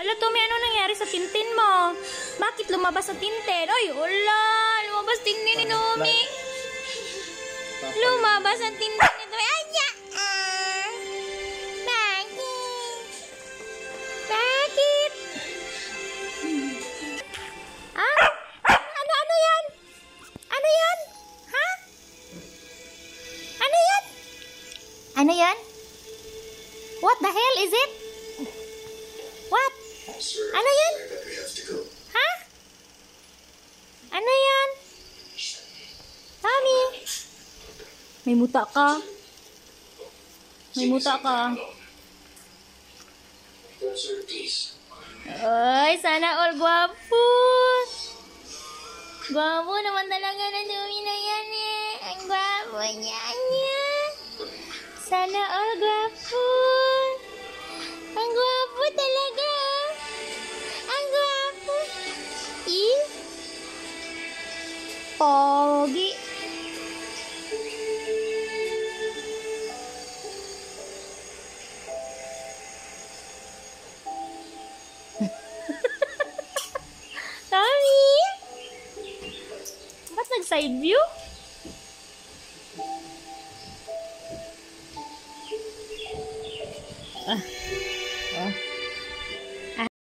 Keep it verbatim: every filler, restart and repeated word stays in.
Hala, Tommy, ano nangyari sa tintin mo? Bakit lumabas sa tintin? Ay, wala! Lumabas tintin ni Tommy! Lumabas ang tintin ni Tommy! Ay, ya! Ah! Bakit? Bakit? Ah? Ano, ano yan? Ano yan? Ha? Ano yan? Ano yan? What the hell is it? What? Ano yan? Ha? Ano yan? Tommy? May muta ka. May muta ka. Ay, sana all guwapo. Guwapo naman talaga na Tommy na yan eh. Ang guwapo niya niya. Sana all guwapo. Ang guwapo talaga. Ang guwapo. Eh? Pogi. Tommy? Ba't nag-side view? Ah.